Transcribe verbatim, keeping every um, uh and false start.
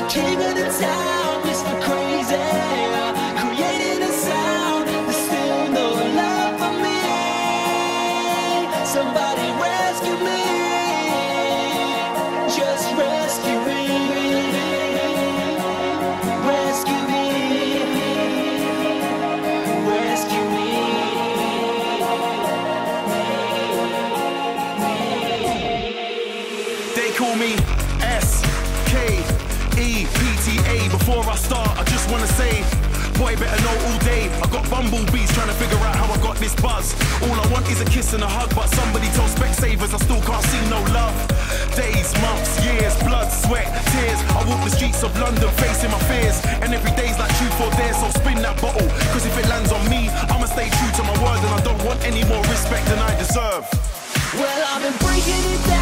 King of the town, Mister Crazy, creating a sound. There's still no love for me. Somebody rescue me, just rescue me, rescue me, rescue me. They call me S K E P T A. Before I start, I just wanna say, boy, better know all day. I got bumblebees trying to figure out how I got this buzz. All I want is a kiss and a hug, but somebody told Specsavers I still can't see no love. Days, months, years, blood, sweat, tears. I walk the streets of London facing my fears, and every day's like truth or dare, so spin that bottle. Cause if it lands on me, I'ma stay true to my word, and I don't want any more respect than I deserve. Well, I've been breaking it down.